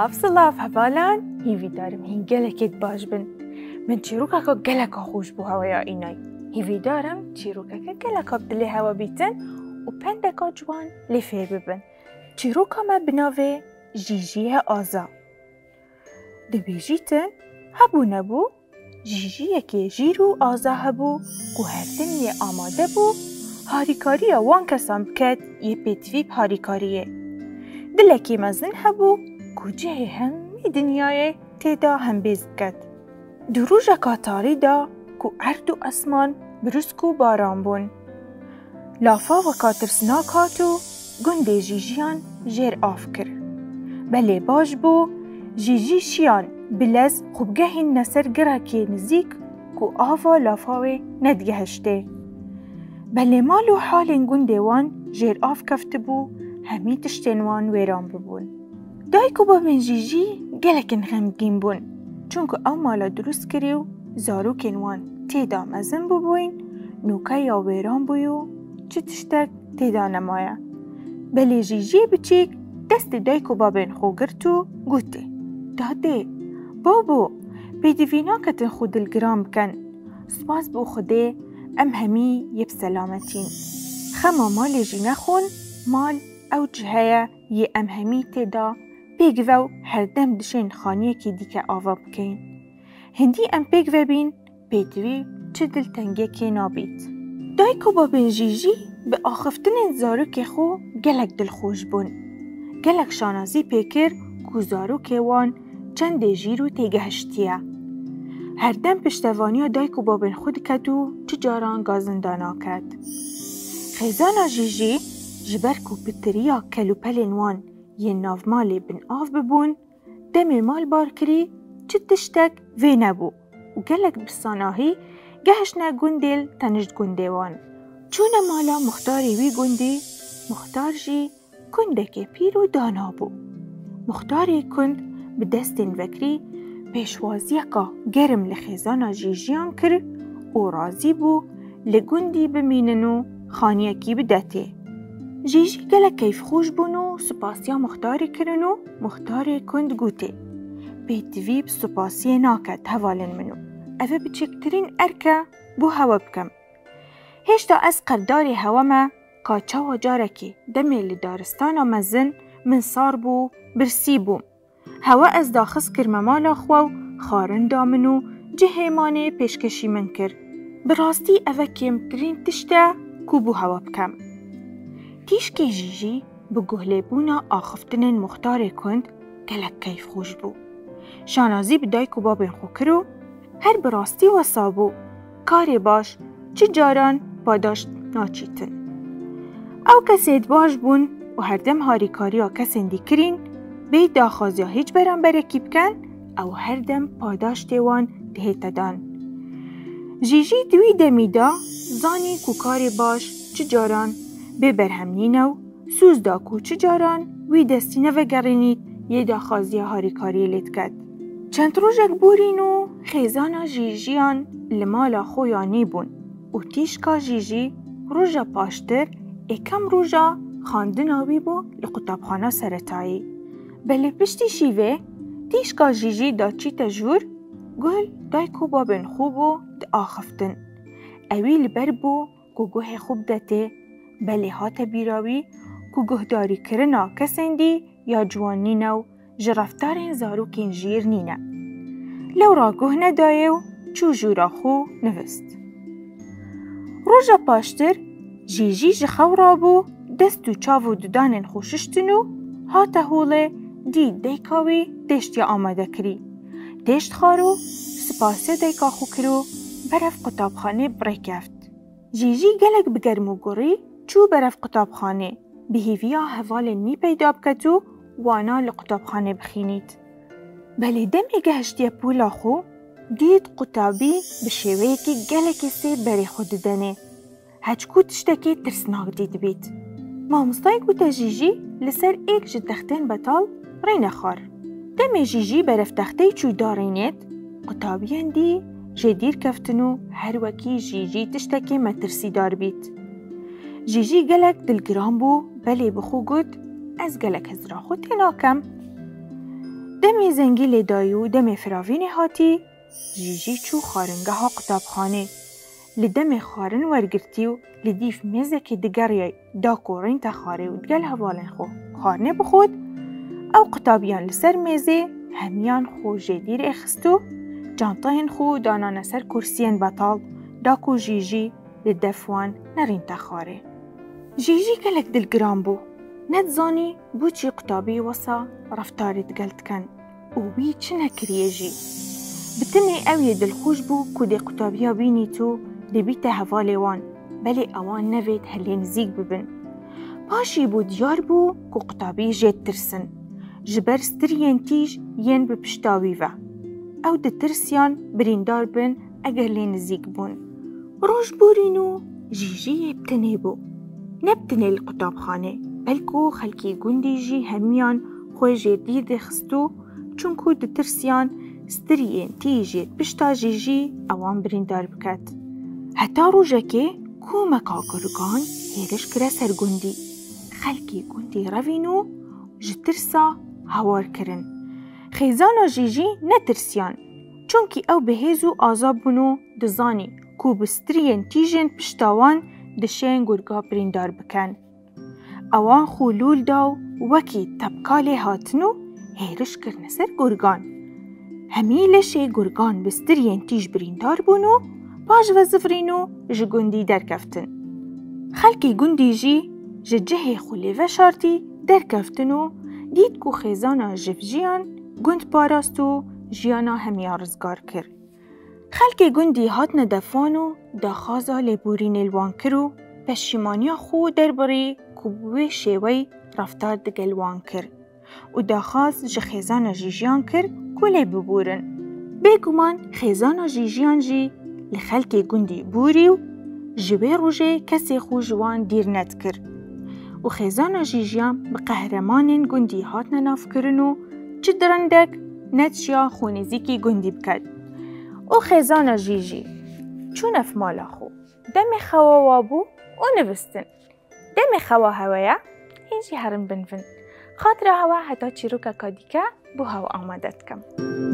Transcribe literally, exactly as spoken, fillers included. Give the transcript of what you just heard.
سلاف سلاف هبالان هیوی دارم هین گلکت باش بن من چیروکا که گلکا خوش بو هوایا اینای هیوی دارم چیروکا که گلکا بدلی هوا بیتن و پندکا جوان لفه ببن چیروکا ما بناوه جیجی آزا دبیجیتن هبو نبو جیجی یکی جیرو آزا هبو و هردن یه آماده بو هاریکاریه وان کسان بکد یه پیتویب هاریکاریه دلکی مزن هبو کجه همی دنیای تیدا هم بیز کد دروژه کاتاری دا کو ارد و اسمان برسکو باران بون لافا و کاترسناک هاتو گنده جیجیان جیر آف کر بله باش بو جیجی شیان بلز خوبگه نسر گرکی نزیک کو آوا لافاوی ندگهشته بله مالو حال گنده وان جیر آف کفت بو همی تشتنوان ویران ببون دایکو با من جیجی گلکن غمگین بون چونکو او مالا درست کریو زارو کنوان تیدا مزن ببوین نوکا یا ویران بویو چه تشتک تیدا نمایا بله جیجی بچیک دست دایکو با بین خو گرتو گوته داده بابو بیدوینا کتن خود الگرام کن سپاس بو خوده ام همی یب سلامتین خما مال جی نخون مال او جهه یه ام همی تیدا پیگوو هر دم دشین خانیه که دیگه آوا بکین هندی ام پیگوو بین پیدوی چه دلتنگه که نابید دایکو با بین جیجی به آخفتن زارو که خو گلک دل خوش بون گلک شانازی پیکر کو زارو که وان چند جیرو تیگهشتیه هر دم پشتوانی دایکو با بین خود کدو چجاران گازندانا کد خیزانا جیجی جبر کو پتریا کلو پلین وان یه ناو مالی بن آف ببون دم مال بار کری چه تشتک وی نبو و گلک بساناهی گهشنا گندل تنجد گنده وان چون مالا مختاری وی گندی مختار جی کندک پیرو دانا بو مختاری کند به دستین وکری پیشوازی که گرم لخیزانا جیجیان کر و رازی بو لگندی بمیننو خانیکی بدته جیجی گلک کیف خوش بونو سپاسیا مختاری کرنو مختاری کند گوته بیتویب سپاسی ناکد هوالن منو اوه بچکترین ارکه بو هوا بکم هشتا از قرداری هوا ما کاچا و جارکی دمی لدارستانا مزن من صار بو برسی بوم هوا از داخس کرممالا خواو خارن دامنو جهیمانه پیشکشی من کر براستی اوه کم کرین تشتا کو بو هوا بکم تیشکی جیجی بگهله بونا آخفتن مختار کند گلک کیف خوش بو شانازی بدایکو بابین خو کرو هر براستی و سابو کاری باش چه جاران پاداشت ناچیتن او کسید باش بون و هر دم هاری کاری ها کسندی کرین بید داخازی ها هیچ بران برکی بکن او هر دم پاداشت وان دهیت دان جیجی دوی دمیدا زانی کو کاری باش چه جاران ببر همنینو سوز دا کو چه جاران وی دستینه و گرینید یه داخازی هاری کاری لیت کد چند روژک بورینو خیزانا جیجیان لمالا خویانی بون و تیشکا جیجی روژا پاشتر اکم روژا خاندناوی بو لقطابخانه سرطایی بله پشتی شیوه تیشکا جیجی دا چی تجور گل دایکو بابن خوبو دا آخفتن اوی لبر بو کو گوه خوب دته بله هات بیراوی کو گهداری کرنا کسندی یا جوانی نو جرفتارین زاروکین جیر نینه لو را گوه ندایو چو جورا خو نوست روژا پاشتر جیجی جخو را بو دستو چاو دودانین خوششتنو هاته هوله دید دیکاوی دشت یا آماده کری دشت خارو سپاسه دیکا خو کرو برف قطابخانه بریکفت جیجی گلک بگرمو گوری چو برف قطابخانه بهیویا هوال نی پیدا بکتو وانا لقطابخانه بخینید بله دمی گهشتی پولا خو دید قطابی بشوه که گلکی سی بری خود دنه هچکو تشتکی ترسناک دید بید مامستای گوتا جیجی لسر ایک جد تختین بطال رین خار دمی جیجی برف تختی چو دارینید قطابیان دی جدیر کفتنو هر وکی جیجی تشتکی مترسی دار بید جیجی گلک دلگرام بو بله بخو گود از گلک هزرا خود تناکم دمی زنگی لدایو دمی فراوین هاتی جیجی چو خارنگه قطابخانه لدم خارن ورگرتیو لدیف میزک دگریای دا کورین تخاره و دگل هوالن خو خارنه بخود او قطابیان لسر میزه همیان خو جدیر اخستو جانتاین خو دانان سر کرسین بطال دا کو جیجی لدفوان نرین تخاره. جیجی کلک دلگرام بو ندزانی بو چی قطابی وصا رفتاری دگلت کن او بی چنه کریه جی بتنی اوی دلخوش بو که دی قطابیا بینی تو دی بیت هوالی وان بلی اوان نوید هلی نزیگ ببن. پاشی بو دیار بو که قطابی جید ترسن جبر سترین تیج ین بپشتاوی و او دی ترسیان بریندار بن اگر لی نزیگ بون. روش بورینو جیجی بتنی بو نبتنی القطاب خانه بلکو خلکی گندی جی همیان خوی جدید دخستو چونکو دی ترسیان سترین تیجی پشتا جیجی اوان بریندار بکد. حتی روژه کو مکا گرگان هیرش کرا سر گندی. خلکی گندی روینو جترسا هوار کرن. خیزانا جیجی نترسیان چونکی او بهیزو آزاب بونو دزانی کو بسترین تیجین پشتاوان دشین گرگا بریندار بکن. اوان خولول داو وکی تبکالی هاتنو هیرش کرن سر گرگان. همی لشه گرگان بسترین تیج بریندار بونو باج و زفرینو جه گندی درکفتن. خلکی گندی جی جه جه خولی و شارتی درکفتنو دید کو خیزانا جفجیان گند پاراستو جیانا همی رزگار کر. خلکی گندی هات ندفانو داخازا لبورین الوان کرو پشیمانیا خو درباری کبوی شیوی رفتار دگل وان کر و داخاز جه خیزانا جیجیان کر کولی ببورن. بگومان خیزانا جیجیان جی لخلکی گندی بوریو جوی روژه کسی خو جوان دیر ند کر و خیزانا جیجیان بقهرمانین گندی هات نناف کرنو چه درندک ندشیا خونزیکی گندی بکد. و خیزانا جیجی چون اف مالا خو دم خوا وابو و نوستن. دم خوا هوایا هنجی هرم بنفن خاطر هوا حتی چیروکا کادیکا بو هوا آمدت کم.